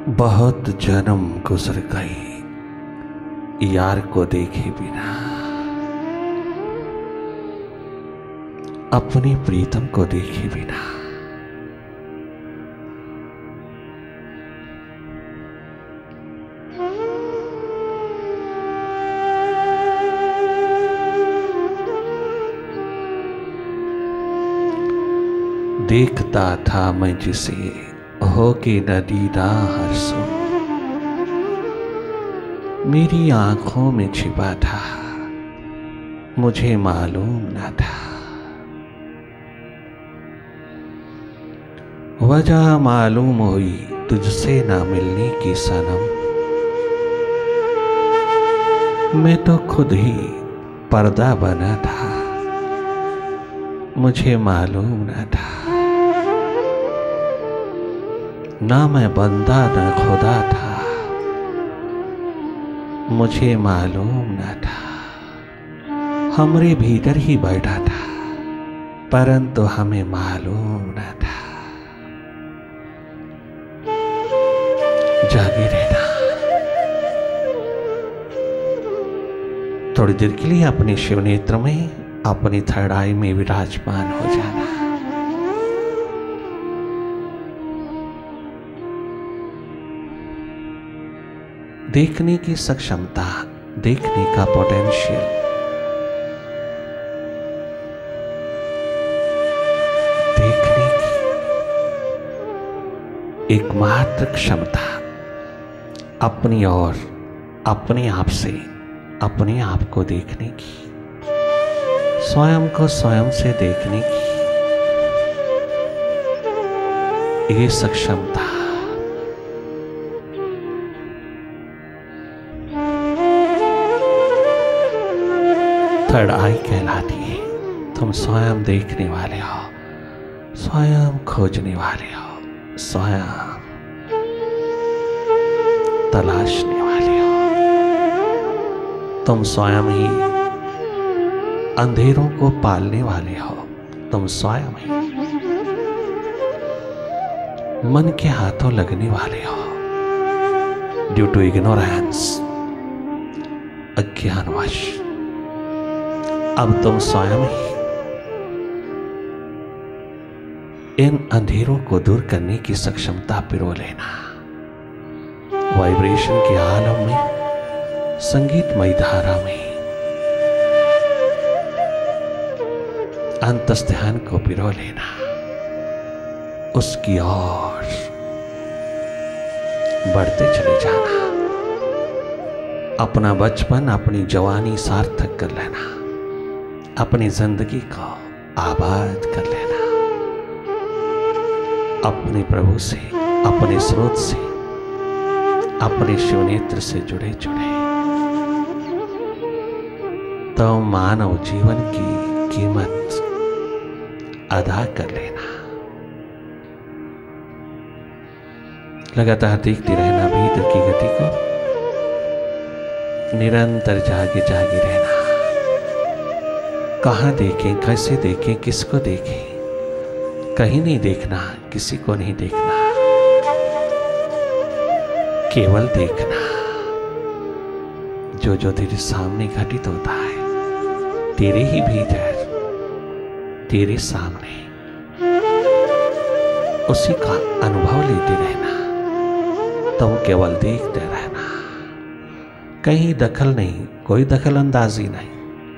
बहुत जन्म गुजर गई यार को देखे बिना, अपनी प्रीतम को देखे बिना। देखता था मैं जिसे हो के नदी ना हर सो, मेरी आंखों में छिपा था मुझे मालूम न था। वजह मालूम हुई तुझसे ना मिलने की सनम, मैं तो खुद ही पर्दा बना था मुझे मालूम न था। ना मैं बंदा न खुदा था मुझे मालूम न था। हमरे भीतर ही बैठा था परंतु हमें मालूम न था। जागे रहना, थोड़ी देर के लिए अपने शिव नेत्र में, अपनी थर्ड आई में विराजमान हो जाना। देखने की सक्षमता, देखने का पोटेंशियल, देखने की एकमात्र क्षमता अपनी और अपने आप से अपने आप को देखने की, स्वयं को स्वयं से देखने की ये सक्षमता थर्ड आई कहलाती है। तुम स्वयं देखने वाले हो, स्वयं खोजने वाले हो, स्वयं तलाशने वाले हो। तुम स्वयं ही अंधेरों को पालने वाले हो, तुम स्वयं ही मन के हाथों लगने वाले हो। ड्यू टू इग्नोरेंस, अज्ञानवश अब तुम स्वयं ही इन अंधेरों को दूर करने की सक्षमता पिरो लेना। वाइब्रेशन के आलम में, संगीतमय धारा में अंतस ध्यान को पिरो लेना, उसकी ओर बढ़ते चले जाना। अपना बचपन, अपनी जवानी सार्थक कर लेना, अपनी जिंदगी को आबाद कर लेना। अपने प्रभु से, अपने स्रोत से, अपने शिव नेत्र से जुड़े जुड़े तो मानव जीवन की कीमत अदा कर लेना। लगातार देखते रहना भीतर की गति को, निरंतर जागे जागे रहना। कहाँ देखें, कैसे देखें, किसको देखें, कहीं नहीं देखना, किसी को नहीं देखना, केवल देखना जो जो तेरे सामने घटित होता है, तेरे ही भीतर, तेरे सामने, उसी का अनुभव लेते रहना। तुम केवल देखते रहना, कहीं दखल नहीं, कोई दखल अंदाजी नहीं।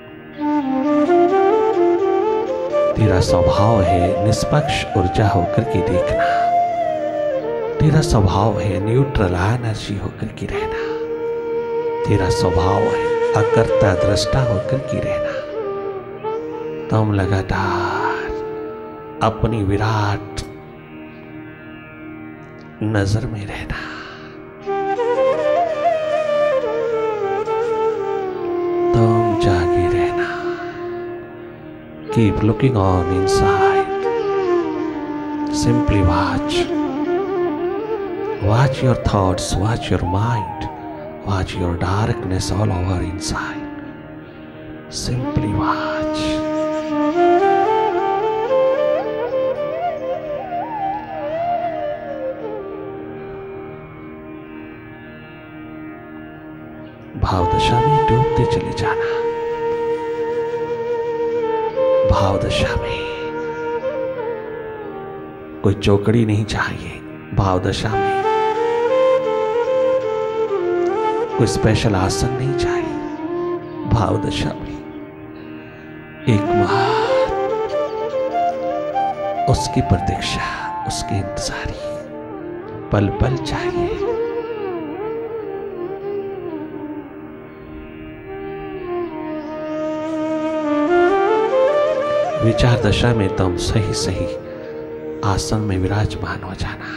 तेरा स्वभाव है निष्पक्ष ऊर्जा होकर के देखना, तेरा स्वभाव है न्यूट्रल एनर्जी होकर के रहना, तेरा स्वभाव है अकर्ता दृष्टा होकर के रहना। तुम लगातार अपनी विराट नजर में रहना। तुम जागे रहना। Keep looking on inside. Simply watch. Watch your thoughts, watch your mind, watch your darkness all over inside. Simply watch. भावदशा में डूबते चले जाना। भावदशा में कोई चौकड़ी नहीं चाहिए। भावदशा में कोई स्पेशल आसन नहीं चाहिए। भावदशा में एकमात्र उसकी प्रतीक्षा, उसके इंतजारी पल पल चाहिए। विचार दशा में तुम सही सही आसन में विराजमान हो जाना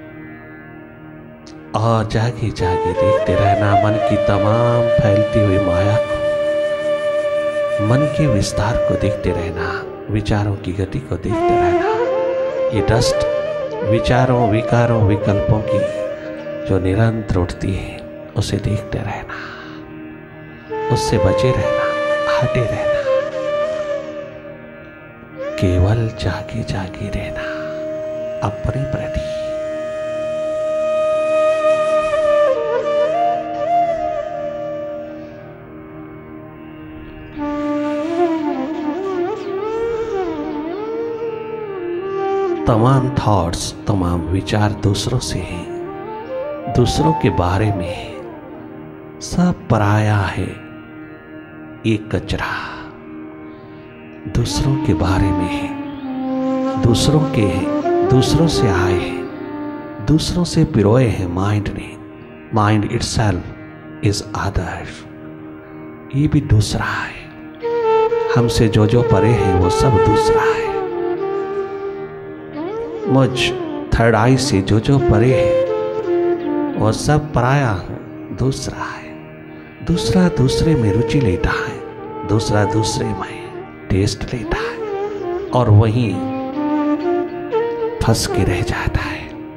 और जागे जागे देखते रहना मन की तमाम फैलती हुई माया को, मन के विस्तार को देखते रहना, विचारों की गति को देखते रहना। ये डस्ट विचारों, विकारों, विकल्पों की जो निरंतर उठती है उसे देखते रहना, उससे बचे रहना, हटे रहना, केवल जागे जागे रहना अपने प्रति। तमाम थॉट्स, तमाम विचार दूसरों से हैं, दूसरों के बारे में है, सब पराया है, ये कचरा दूसरों के बारे में है, दूसरों के हैं, दूसरों से आए हैं, दूसरों से पिरोए हैं माइंड ने। माइंड इटसेल्फ इज अदर, ये भी दूसरा है। हमसे जो जो परे है वो सब दूसरा है। मुझ थर्ड आई से जो जो परे है वो सब पराया है, दूसरा है। दूसरा दूसरे में रुचि लेता है, दूसरा दूसरे में टेस्ट लेता है और वहीं फंस के रह जाता है।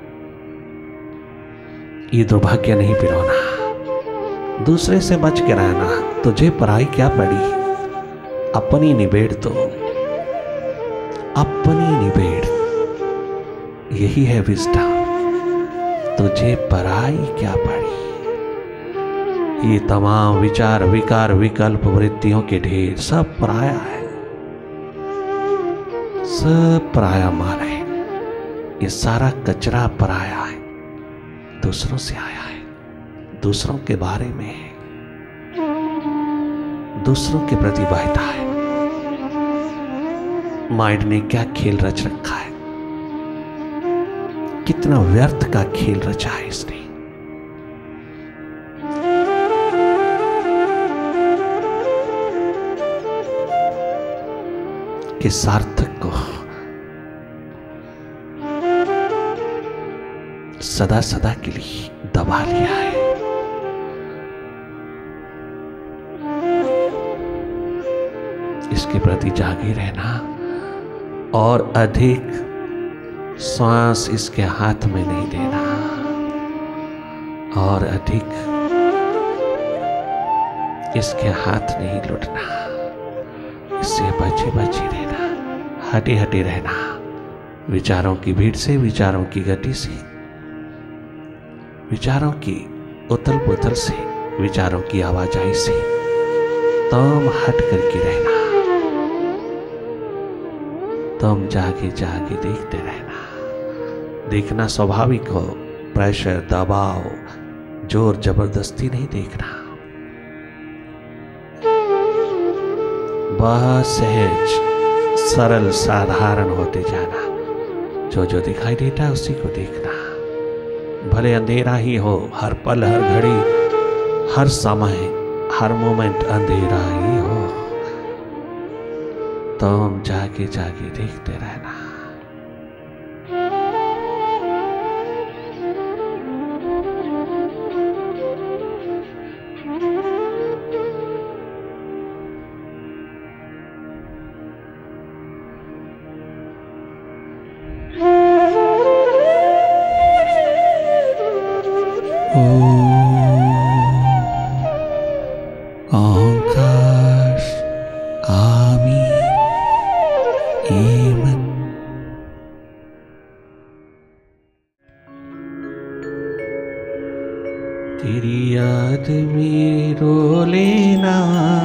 ये दुर्भाग्य नहीं पिरोना, दूसरे से बच के रहना। तुझे पराई क्या पड़ी, अपनी निबेड़ तो, अपनी निबेड़, यही है विजडम। तुझे पराई क्या पड़ी। ये तमाम विचार, विकार, विकल्प, वृत्तियों के ढेर सब पराया है, सब पराया माल है। ये सारा कचरा पराया है, दूसरों से आया है, दूसरों के बारे में है, दूसरों के प्रति बहता है। माइंड ने क्या खेल रच रखा है, कितना व्यर्थ का खेल रचा है इसने। कि सार्थक को सदा सदा के लिए दबा लिया है। इसके प्रति जागे रहना और अधिक श्वास इसके हाथ में नहीं देना और अधिक इसके हाथ नहीं लुटना। इससे बचे बचे रहना, हटे हटे रहना, विचारों की भीड़ से, विचारों की गति से, विचारों की उथल पुथल से, विचारों की आवाजाही से तुम हट करके रहना। तुम जागे जागे देखते रहना। देखना स्वाभाविक हो, प्रेशर, दबाव, जोर जबरदस्ती नहीं देखना। बहुत सहज, सरल, साधारण होते जाना। जो जो दिखाई देता है उसी को देखना। भले अंधेरा ही हो, हर पल, हर घड़ी, हर समय, हर मोमेंट अंधेरा ही हो, तुम जागे जागे देखते रहना। तेरी याद में रो लेना,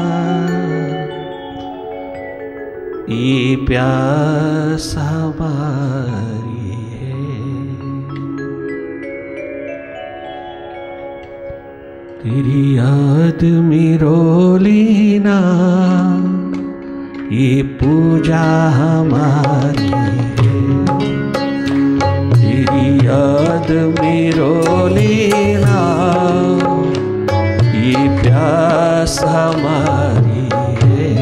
ये प्यास हमारी है। तेरी याद में रो लेना, ये पूजा हमारी है। तेरी याद में रो लेना, ये प्यास हमारी है।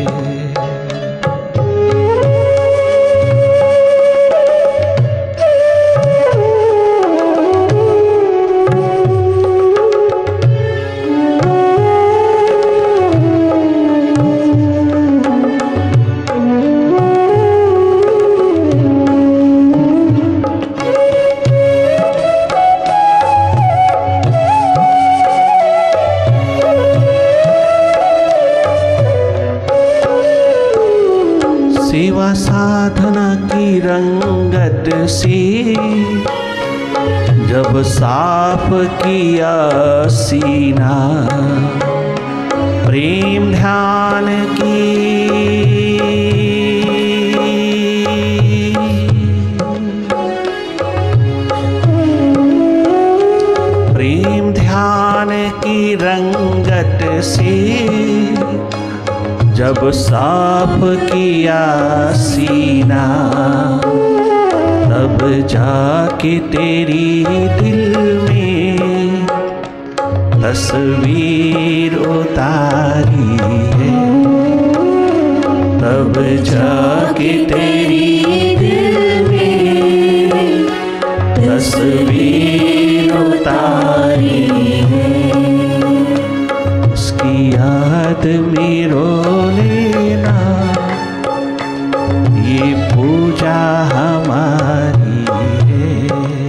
सेवा साधना की रंगत से जब साफ किया सीना, प्रेम ध्यान की प्रेम ध्यान की रंगत से जब साफ किया सीना, तब जाके तेरी दिल में तस्वीर उतारी है। तब जाके तेरी दिल में तस्वीर उतारी है। उसकी याद में रो लेना, ये पूजा हमारी है।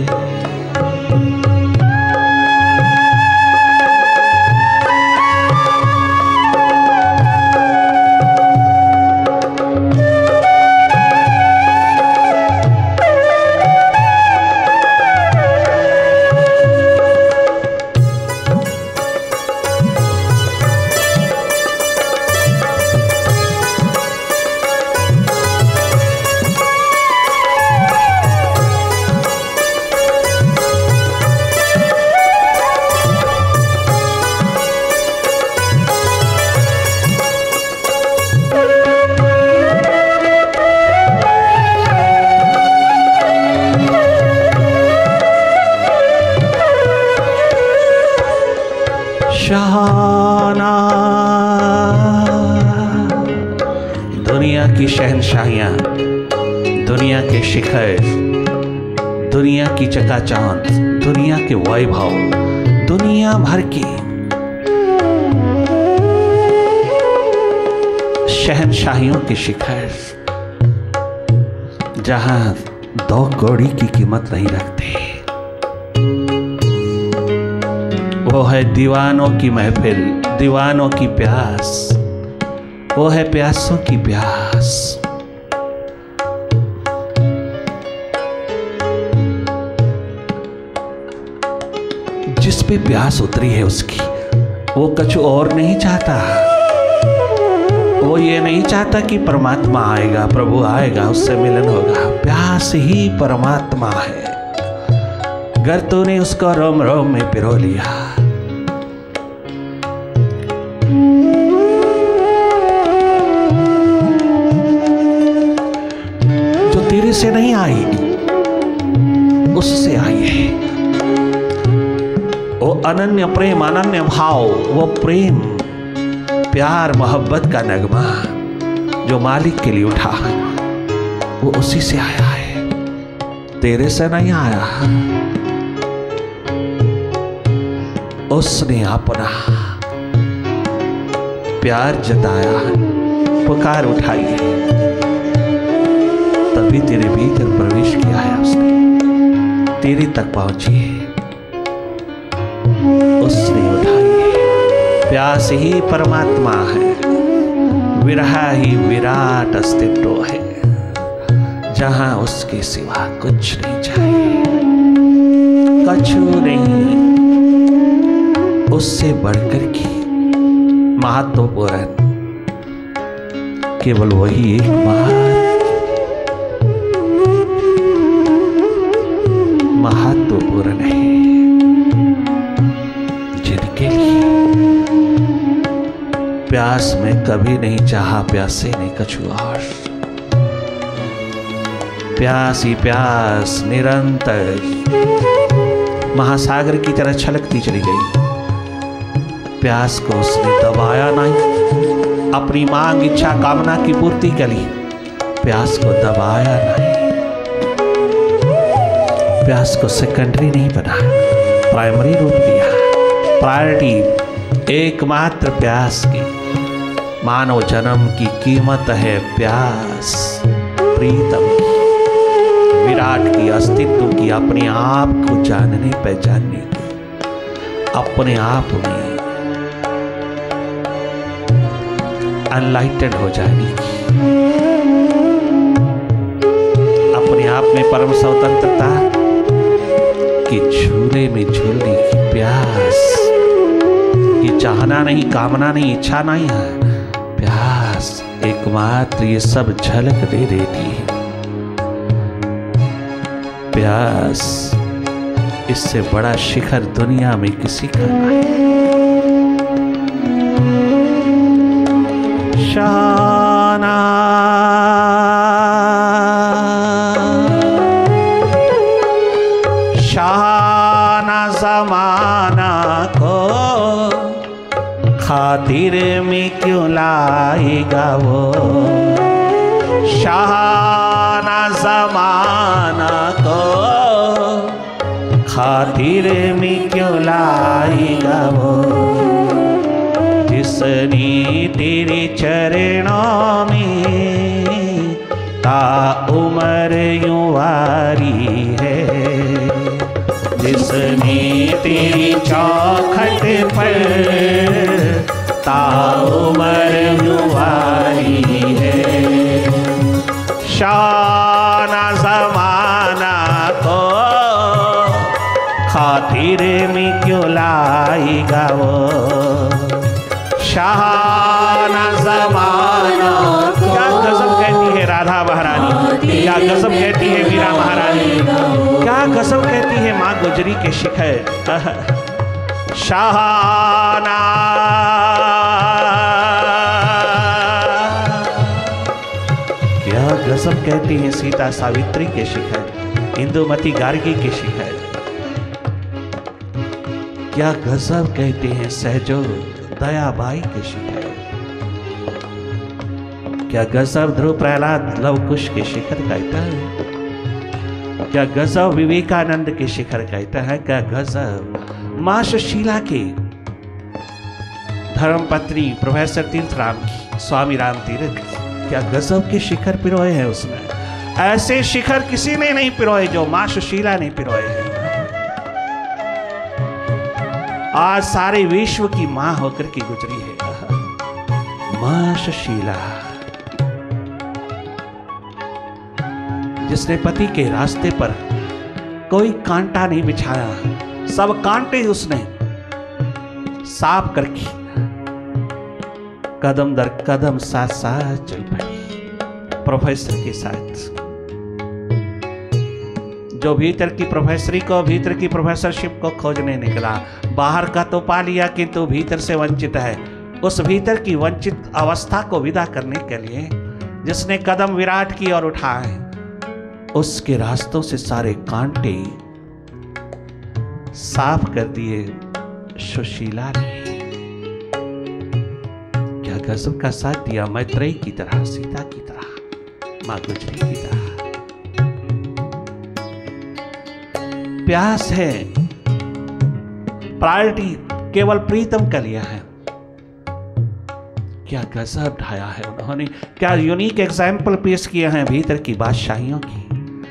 शहाना दुनिया की शहंशाहियां, दुनिया के शिखर, दुनिया की चकाचौंध, दुनिया के वैभव, दुनिया भर की शहंशाहियों के शिखर, जहां 2 कौड़ी की कीमत नहीं रखते। वो है दीवानों की महफिल, दीवानों की प्यास, वो है प्यासों की प्यास। जिस पे प्यास उतरी है उसकी, वो कुछ और नहीं चाहता। वो ये नहीं चाहता कि परमात्मा आएगा, प्रभु आएगा, उससे मिलन होगा। प्यास ही परमात्मा है। अगर तूने उसको रोम रोम में पिरो लिया, जो तेरे से नहीं आई उससे आई है। वो अनन्य प्रेम, अनन्य भाव, वो प्रेम, प्यार, मोहब्बत का नगमा जो मालिक के लिए उठा, वो उसी से आया है, तेरे से नहीं आया। उसने अपना प्यार जताया, पुकार उठाई है, तभी तेरे भीतर प्रवेश किया है उसने, तेरे तक पहुंची है, उसने उठाई है। प्यास ही परमात्मा है, विरहा ही विराट अस्तित्व है, जहां उसके सिवा कुछ नहीं चाहिए, कछु नहीं। उससे बढ़कर की महत्वपूर्ण केवल वही एक महत्वपूर्ण है जिनके लिए प्यास में कभी नहीं चाहा प्यासे ने कछु और, प्यास ही प्यास निरंतर महासागर की तरह छलकती चली गई। प्यास को उसने दबाया नहीं, अपनी मांग इच्छा कामना की पूर्ति के लिए प्यास को दबाया नहीं, प्यास को सेकेंडरी नहीं बनाया, प्राइमरी रूप दिया। प्रायोरिटी एकमात्र प्यास की, मानव जन्म की कीमत है प्यास, प्रीतम की, विराट की, अस्तित्व की, अपने आप को जानने पहचानने की, अपने आप में अनलाइटेड हो जाने की, अपने आप में परम स्वतंत्रता की झूले में झूलने की प्यास। ये चाहना नहीं, कामना नहीं, इच्छा नहीं है, प्यास एकमात्र ये सब झलक दे देती है। प्यास, इससे बड़ा शिखर दुनिया में किसी का नहीं। शाना शाना ज़माना को खातिर में क्यों लाएगा वो, शाना ज़माना को खातिर में क्यों लाएगा वो, जिसने तेरे चरणों में ता उम्र यूं वारी है, जिसने तेरी चौखट पर ता उम्र यूं वारी है। शाना ज़माना को खातिर में क्यों लाएगा वो, शाना ज़माना। क्या गजब कहती है राधा महारानी, क्या गजब कहती है मीरा महारानी, क्या गजब कहती है माँ गुजरी के शिखर। शाना क्या गजब कहती है सीता सावित्री के शिखर, इंदुमती गार्गी के शिखर। क्या गजब कहते हैं सहजो दयाबाई के शिखर। क्या गजब ध्रुव प्रहलाद लवकुश के शिखर कहता है, क्या गजब विवेकानंद के शिखर कहता है, क्या गजब मां सुशीला के धर्मपत्नी प्रोफेसर तीर्थराम की, स्वामी राम तीर्थ, क्या गजब के शिखर पिरोए हैं उसने। ऐसे शिखर किसी ने नहीं पिरोए जो मां सुशीला ने पिरोए हैं। आज सारे विश्व की मां होकर की गुजरी है मां सुशीला, जिसने पति के रास्ते पर कोई कांटा नहीं बिछाया, सब कांटे उसने साफ करके कदम दर कदम साथ साथ चल पड़ी प्रोफेसर के साथ। जो भीतर की प्रोफेसरी को, भीतर की प्रोफेसरशिप को खोजने निकला, बाहर का तो पा लिया किंतु भीतर से वंचित है। उस भीतर की वंचित अवस्था को विदा करने के लिए जिसने कदम विराट की ओर उठाए, उसके रास्तों से सारे कांटे साफ कर दिए सुशीला ने। क्या गजब का साथ दिया, मैत्रेयी की तरह, सीता की तरह, मां गुजरी की तरह। प्यास है, प्रायोरिटी केवल प्रीतम का लिया है। क्या गजब ढाया है उन्होंने, क्या यूनिक एग्जाम्पल पेश किए हैं भीतर की बादशाहियों की।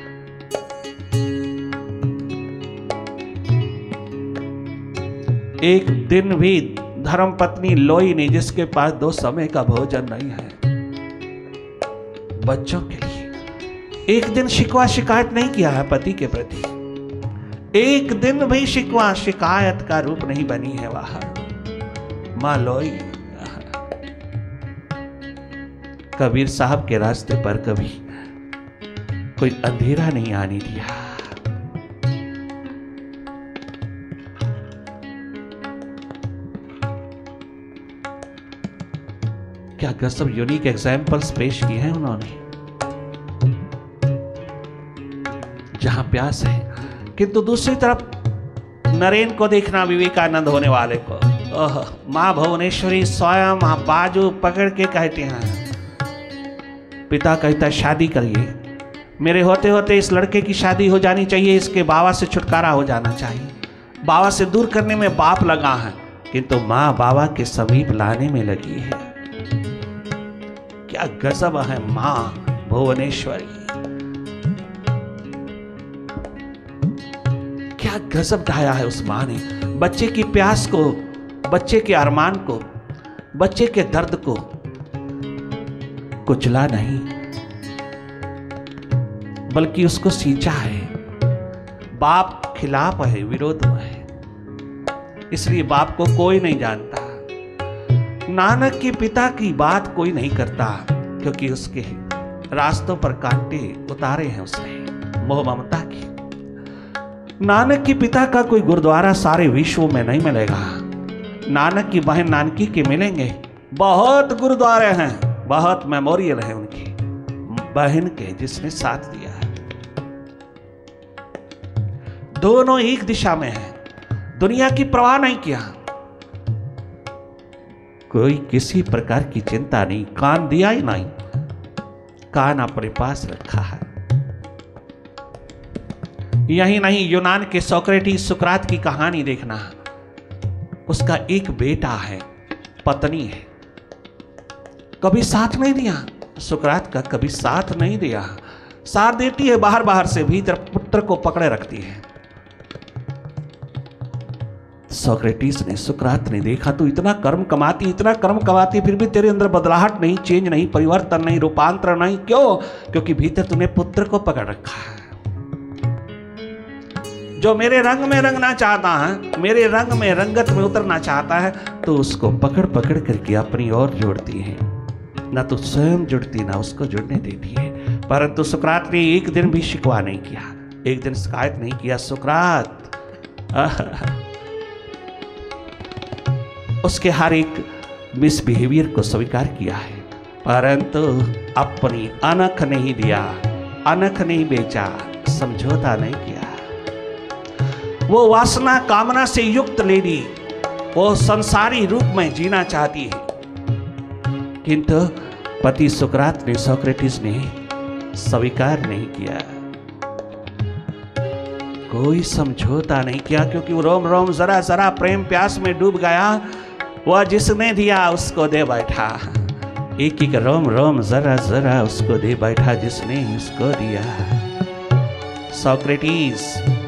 एक दिन भी धर्मपत्नी लोई ने, जिसके पास 2 समय का भोजन नहीं है बच्चों के लिए, एक दिन शिकवा शिकायत नहीं किया है पति के प्रति। एक दिन भी शिकवा शिकायत का रूप नहीं बनी है वहां। माँ लोई। कबीर साहब के रास्ते पर कभी कोई अंधेरा नहीं आने दिया। क्या गजब यूनिक एग्जाम्पल्स पेश किए हैं उन्होंने। जहां प्यास है, किंतु दूसरी तरफ नरेन को देखना, विवेकानंद होने वाले को, मां भुवनेश्वरी स्वयं बाजू पकड़ के कहते हैं, पिता कहता है शादी करिए, मेरे होते होते इस लड़के की शादी हो जानी चाहिए, इसके बाबा से छुटकारा हो जाना चाहिए। बाबा से दूर करने में बाप लगा है, किंतु मां बाबा के समीप लाने में लगी है। क्या गजब है मां भुवनेश्वरी, क्या गजब ढाया है उस मां ने। बच्चे की प्यास को, बच्चे के अरमान को, बच्चे के दर्द को कुचला नहीं, बल्कि उसको सींचा है। बाप खिलाफ है, विरोध में है, इसलिए बाप को कोई नहीं जानता। नानक के पिता की बात कोई नहीं करता, क्योंकि उसके रास्तों पर कांटे उतारे हैं उसने मोह ममता की। नानक के पिता का कोई गुरुद्वारा सारे विश्व में नहीं मिलेगा। नानक की बहन नानकी के मिलेंगे, बहुत गुरुद्वारे हैं, बहुत मेमोरियल है उनकी बहन के जिसने साथ दिया है। दोनों एक दिशा में है, दुनिया की परवाह नहीं किया, कोई किसी प्रकार की चिंता नहीं, कान दिया ही नहीं, कान अपने पास रखा है। यही नहीं, यूनान के सोक्रेटिस सुकरात की कहानी देखना, उसका एक बेटा है, पत्नी है, कभी साथ नहीं दिया, सुकरात का कभी साथ नहीं दिया। साथ देती है बाहर बाहर से, भीतर पुत्र को पकड़े रखती है। सोक्रेटिस ने, सुकरात ने देखा तो इतना कर्म कमाती, इतना कर्म कमाती, फिर भी तेरे अंदर बदलाहट नहीं, चेंज नहीं, परिवर्तन नहीं, रूपांतर नहीं। क्यों? क्योंकि भीतर तूने पुत्र को पकड़ रखा है। जो मेरे रंग में रंगना चाहता है, मेरे रंग में रंगत में उतरना चाहता है, तो उसको पकड़ पकड़ करके अपनी ओर जोड़ती है। ना तो स्वयं जुड़ती, ना उसको जुड़ने देती है। परंतु सुकरात ने एक दिन भी शिकवा नहीं किया, एक दिन शिकायत नहीं किया। सुकरात उसके हर एक मिसबिहेवियर को स्वीकार किया है, परंतु अपनी अनख नहीं दिया, अनख नहीं बेचा, समझौता नहीं किया। वो वासना कामना से युक्त लेडी, वो संसारी रूप में जीना चाहती है, किंतु पति सुकरात ने, सोक्रेटिस ने स्वीकार नहीं किया, कोई समझौता नहीं किया, क्योंकि वो रोम रोम जरा जरा प्रेम प्यास में डूब गया। वह जिसने दिया उसको दे बैठा, एक एक रोम रोम जरा जरा उसको दे बैठा जिसने उसको दिया। सोक्रेटिस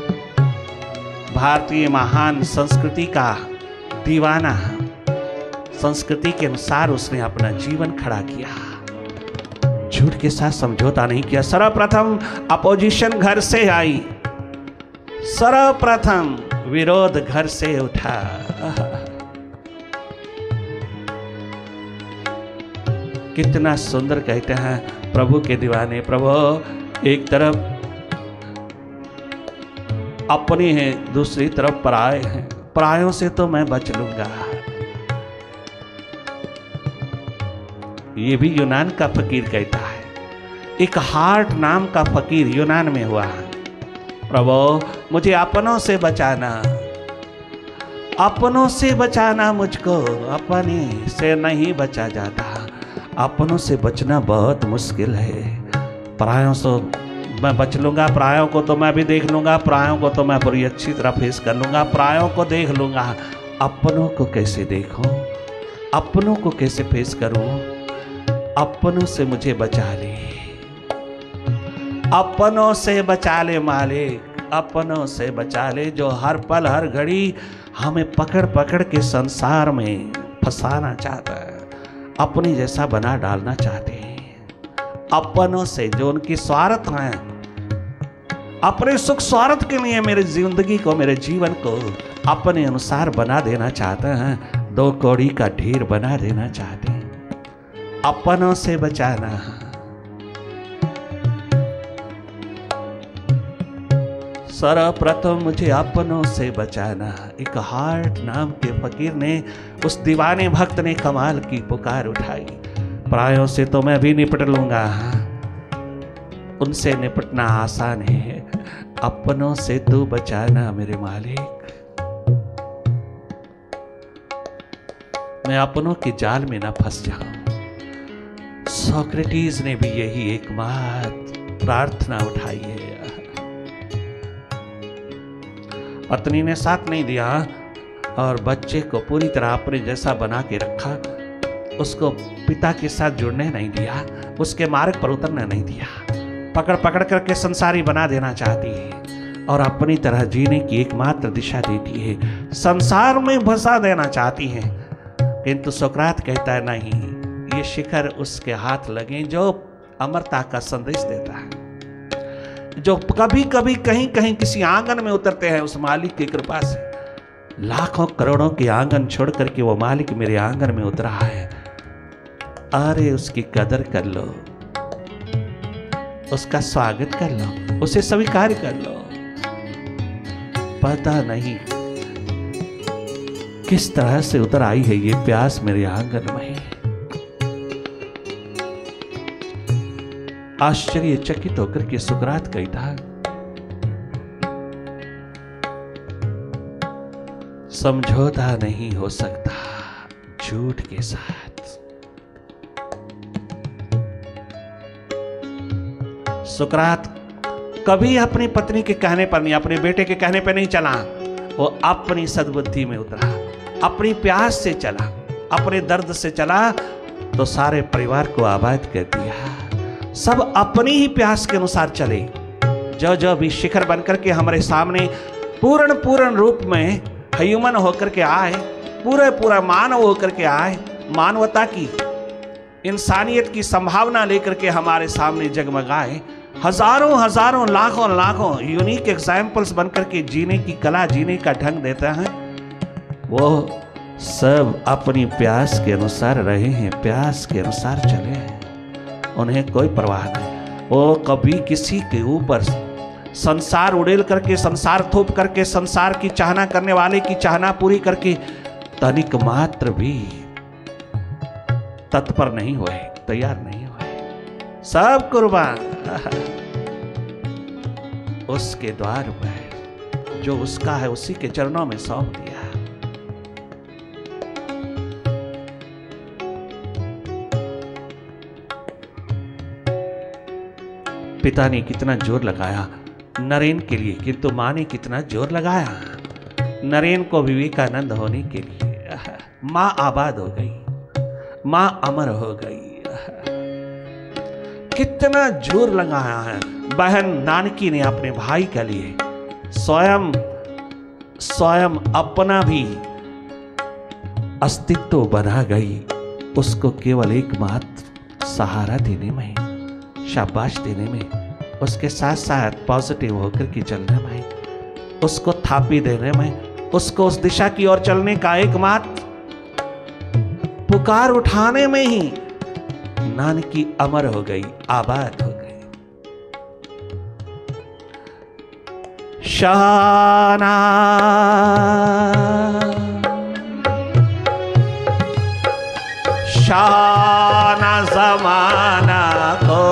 भारतीय महान संस्कृति का दीवाना, संस्कृति के अनुसार उसने अपना जीवन खड़ा किया, झूठ के साथ समझौता नहीं किया। सर्वप्रथम अपोजिशन घर से आई, सर्वप्रथम विरोध घर से उठा। कितना सुंदर कहते हैं प्रभु के दीवाने। प्रभु एक तरफ अपने हैं, दूसरी तरफ पराये हैं, परायों से तो मैं बच लूंगा। ये भी यूनान का फकीर कहता है। एक हार्ट नाम का फकीर यूनान में हुआ। प्रभु मुझे अपनों से बचाना, अपनों से बचाना मुझको, अपने से नहीं बचा जाता। अपनों से बचना बहुत मुश्किल है। परायों से मैं बच लूंगा, परायों को तो मैं भी देख लूंगा, परायों को तो मैं पूरी अच्छी तरह फेस कर लूंगा, परायों को देख लूंगा, अपनों को कैसे देखूं, अपनों को कैसे फेस करूं। अपनों से मुझे बचा ले, अपनों से बचा ले मालिक, अपनों से बचा ले, जो हर पल हर घड़ी हमें पकड़ पकड़ के संसार में फंसाना चाहता है, अपने जैसा बना डालना चाहते हैं। अपनों से जो उनकी स्वार्थ हैं, अपने सुख स्वार्थ के लिए मेरी जिंदगी को, मेरे जीवन को अपने अनुसार बना देना चाहते हैं। दो कौड़ी का ढेर बना देना चाहते हैं, अपनों से बचाना। सर्वप्रथम मुझे अपनों से बचाना। एक हार्ट नाम के फकीर ने, उस दीवाने भक्त ने कमाल की पुकार उठाई। परायों से तो मैं भी निपट लूंगा, उनसे निपटना आसान है, अपनों से तू बचाना मेरे मालिक। मैं अपनों के जाल में ना फंस जाऊं। सोक्रेटिस ने भी यही एकमात्र प्रार्थना उठाई है। पत्नी ने साथ नहीं दिया और बच्चे को पूरी तरह अपने जैसा बना के रखा, उसको पिता के साथ जुड़ने नहीं दिया, उसके मार्ग पर उतरने नहीं दिया, पकड़ पकड़ करके संसारी बना देना चाहती है और अपनी तरह जीने की एकमात्र दिशा देती है, संसार में फंसा देना चाहती है। किंतु सोक्रात कहता है नहीं, ये शिखर उसके हाथ लगे जो अमरता का संदेश देता है, जो कभी कभी कहीं कहीं किसी आंगन में उतरते हैं उस मालिक की कृपा से। लाखों करोड़ों के आंगन छोड़ करके वो मालिक मेरे आंगन में उतरा है। अरे उसकी कदर कर लो, उसका स्वागत कर लो, उसे स्वीकार कर लो। पता नहीं किस तरह से उतर आई है ये प्यास मेरे आंगन में। आश्चर्यचकित होकर के सुकरात कहता, समझौता नहीं हो सकता झूठ के साथ। सुकरात कभी अपनी पत्नी के कहने पर नहीं, अपने बेटे के कहने पर नहीं चला, वो अपनी सद्बुद्धि में उतरा, अपनी प्यास से चला, अपने दर्द से चला तो सारे परिवार को आबाद कर दिया। सब अपनी ही प्यास के अनुसार चले। जो जो भी शिखर बनकर के हमारे सामने पूर्ण रूप में ह्यूमन होकर के आए, पूरा मानव होकर के आए, मानवता की, इंसानियत की संभावना लेकर के हमारे सामने जगमगाए, हजारों लाखों यूनिक एग्जाम्पल्स बनकर के जीने की कला, जीने का ढंग देता है, वो सब अपनी प्यास के अनुसार रहे हैं, प्यास के अनुसार चले हैं। उन्हें कोई परवाह नहीं। वो कभी किसी के ऊपर संसार उड़ेल करके, संसार थोप करके, संसार की चाहना करने वाले की चाहना पूरी करके तनिक मात्र भी तत्पर नहीं हुए, तैयार नहीं हुए। सब कुर्बान उसके द्वार पर, जो उसका है उसी के चरणों में सौंप दिया। पिता ने कितना जोर लगाया नरेन के लिए, किंतु मां ने कितना जोर लगाया नरेन को विवेकानंद होने के लिए। मां आबाद हो गई, मां अमर हो गई। कितना जोर लगाया है। बहन नानकी ने अपने भाई के लिए स्वयं अपना भी अस्तित्व बना गई, उसको केवल एकमात्र सहारा देने में, शाबाश देने में, उसके साथ साथ पॉजिटिव होकर के चलने में, उसको थापी देने में, उसको उस दिशा की ओर चलने का एकमात्र पुकार उठाने में ही नानकी अमर हो गई, आबाद हो गई। शाना शाना जमाना को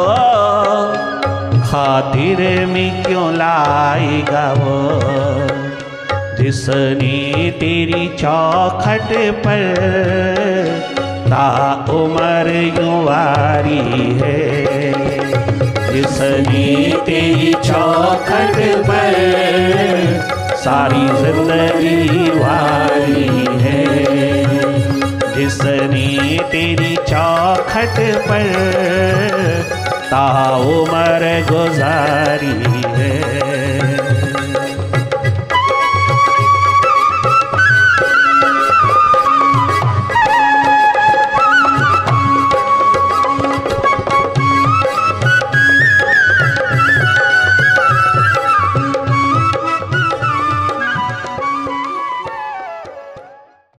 खातिर में क्यों लाएगा वो, जिसने तेरी चौखट पर ताउमर यूं वारी है, जिसने तेरी चौखट पर सारी जिंदगी वारी है, जिसने तेरी चौखट पर ताउमर गुजारी है।